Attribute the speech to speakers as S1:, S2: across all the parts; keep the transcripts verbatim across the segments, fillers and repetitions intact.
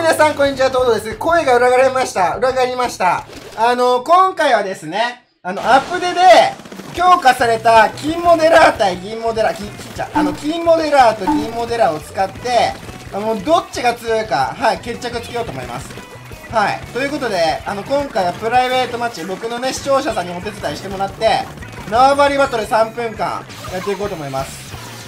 S1: 皆さん、こんにちは、トードです。声が裏返りました。裏返りました。あの、今回はですね、あの、アップデで、強化された金モデラー対銀モデラー、き、きちゃ、あの、金モデラーと銀モデラーを使って、あの、どっちが強いか、はい、決着つけようと思います。はい。ということで、あの、今回はプライベートマッチ、僕のね、視聴者さんにお手伝いしてもらって、縄張りバトルさんぷんかんやっていこうと思います。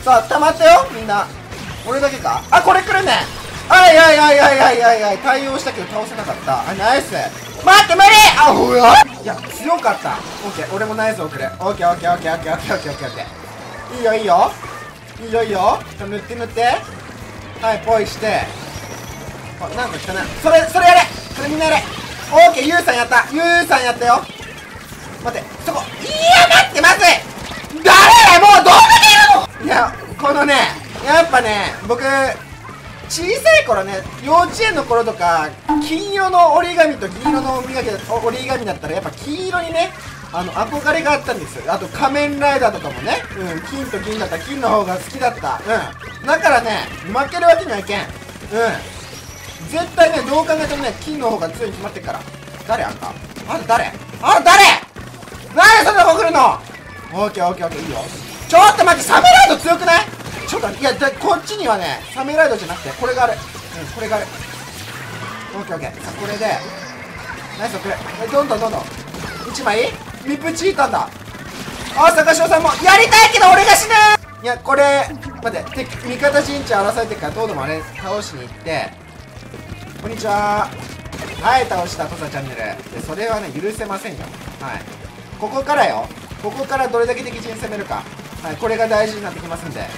S1: さあ、溜まったよ、みんな。俺だけか？あ、これ来るね。あいあいあいあいあいあいあい、対応したけど倒せなかった。あ、ナイス。待って無理。あ、ほら。いや、強かった。オッケー、俺もナイスを送る。オッケーオッケーオッケーオッケーオッケーオッケーオッケーオッケー。いいよいいよ。いいよいいよ。塗って塗って。はい、ポイして。あ、なんか来たな。それ、それやれ。それみんなやれ。オッケー、ユウさんやった。ユウさんやったよ。待って、そこ。いや、待って、まずい。誰？もうどこにいるの？いや、このね、やっぱね、僕、小さい頃ね、幼稚園の頃とか、金色の折り紙と銀色の折り紙折り紙だったら、やっぱ金色にね、あの、憧れがあったんですよ。あと、仮面ライダーとかもね、うん、金と銀だったら金の方が好きだった。うん。だからね、負けるわけにはいけん。うん。絶対ね、どう考えてもね、金の方が強いに決まってるから。誰あんた？あんた誰？あんた誰？何そんな子来るの？オッケーオッケーオッケー、いいよ。ちょっと待って、サメライド強くない？ちょっと、いや、こっちにはね、サメライドじゃなくて、これがある。うん、これがある。オッケーオッケー。さあ、これで、ナイス送る。え、どんどんどんどん。いちまいミプチータんだ。あ、坂翔さんも、やりたいけど俺が死ぬ。いや、これ、待って、味方陣地荒らされてるから、どうでもあれ、倒しに行って、こんにちは。はい、倒した、トサチャンネル。で、それはね、許せませんよ。はい。ここからよ。ここからどれだけ敵陣攻めるか。はい、これが大事になってきますんで。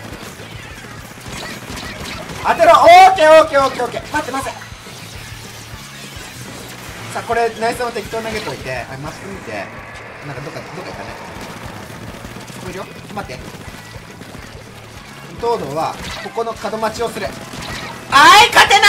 S1: 当てろ。オーケーオーケーオーケーオーケー。待って待って。さあ、これナイスの適当投げといて、はい、マップ見て、なんかどっかどっか行ったね。聞こえるよ。待って。東堂はここの角待ちをする。あい、勝てない。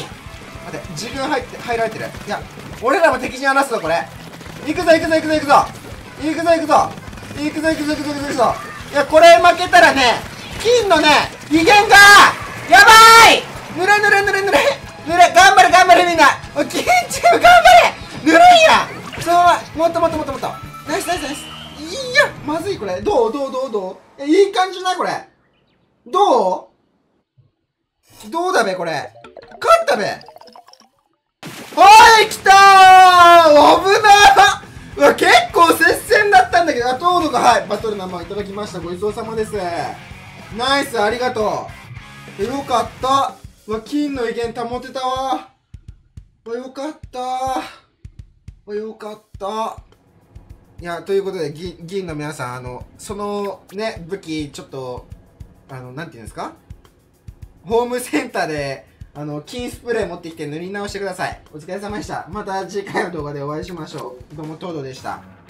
S1: 待って、自分入って入られてる。いや、俺らも敵陣荒らすぞ。これ行くぞ行くぞ行くぞ行くぞ行くぞ行くぞ行くぞ行くぞ行くぞ行くぞ。いや、これ負けたらね、金のね、威厳がやばい。ぬれぬれぬれぬれぬれ。頑張れ頑張れみんな。金チーム頑張れ。ぬるいや。そのままもっともっともっともっと。ナイスナイスナイス。いや、まずい。これどうどうどうどう。いい感じないこれ。どうどうだべこれ。勝ったべ。はい、来たー。危なー。うわ、結構接戦だったんだけど、あ、トードが、はい、バトル生いただきました。ごちそうさまです。ナイス、ありがとう。よかった。うわ、金の威厳保てたわ。うわ、よかったうわ、よかった。いや、ということで、銀、銀の皆さん、あの、そのね、武器、ちょっと、あの、なんていうんですか？ホームセンターで、あの、金スプレー持ってきて塗り直してください。お疲れ様でした。また次回の動画でお会いしましょう。どうも、トードでした。